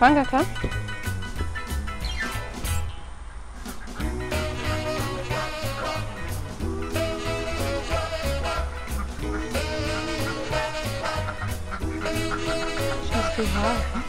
CRUNKA, come. She's too hard.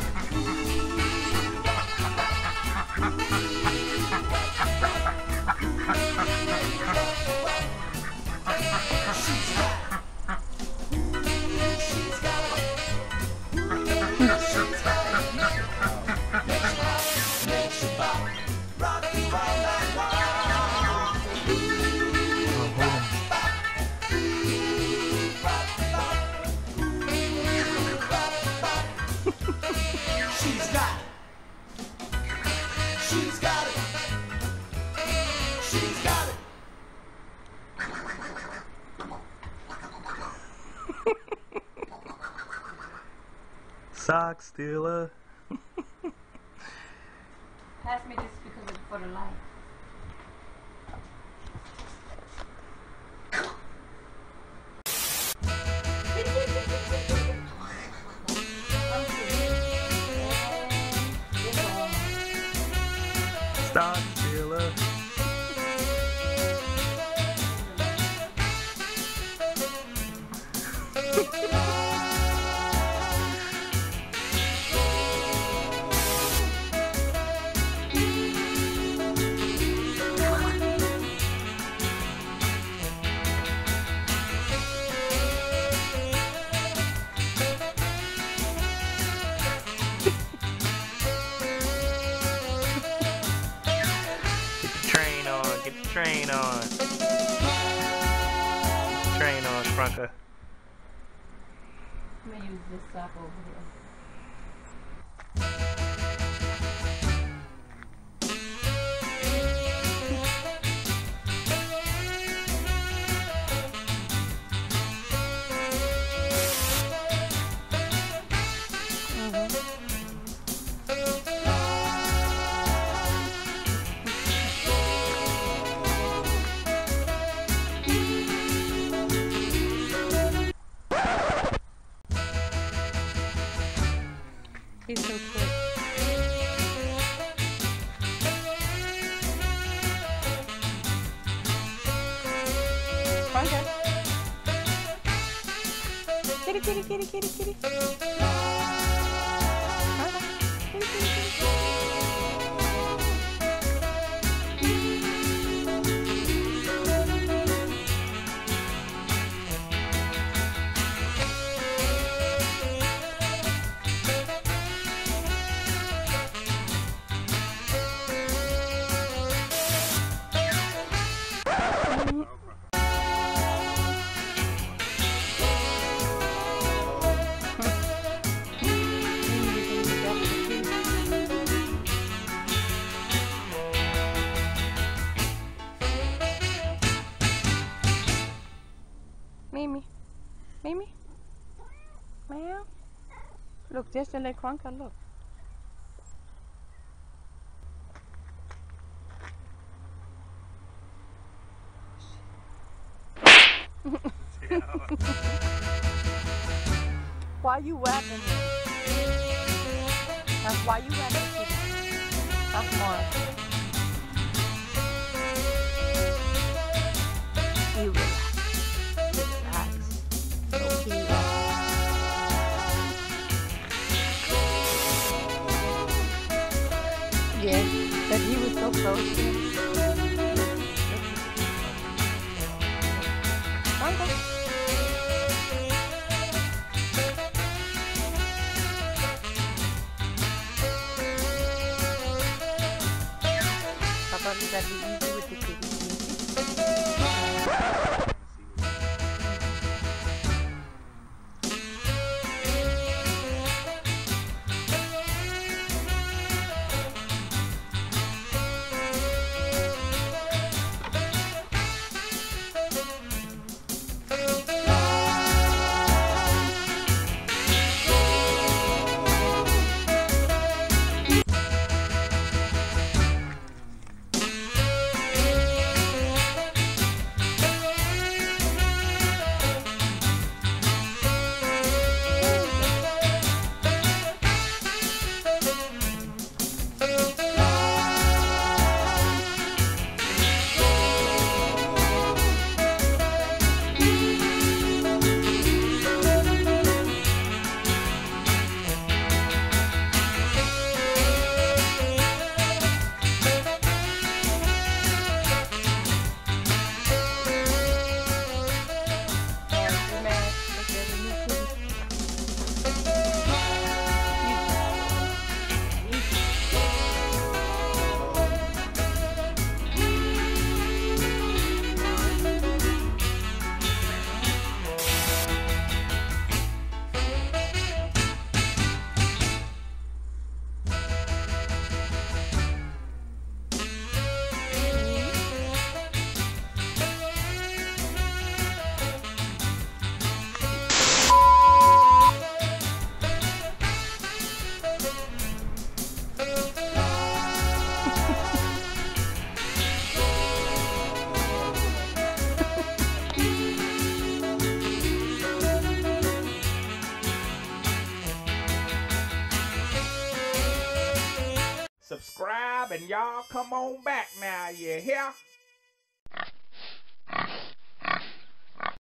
Sock stealer. Pass me this because it's for the light. Sock stealer. Get the train on. Train on, CRUNKA. I'm gonna use this sock over here. He's so quick. CRUNKA. Kitty, kitty, kitty, kitty, kitty. CRUNKA. Kitty, kitty, kitty. Mimi, Mimi, meow. Look, just like CRUNKA, look. Why you whapping him? That's why you whapping him. That's more. You relax. Relax. Okay. Yeah, but he was so close to him. Papa, you gotta be easy with the kitty. and y'all come on back now, you hear?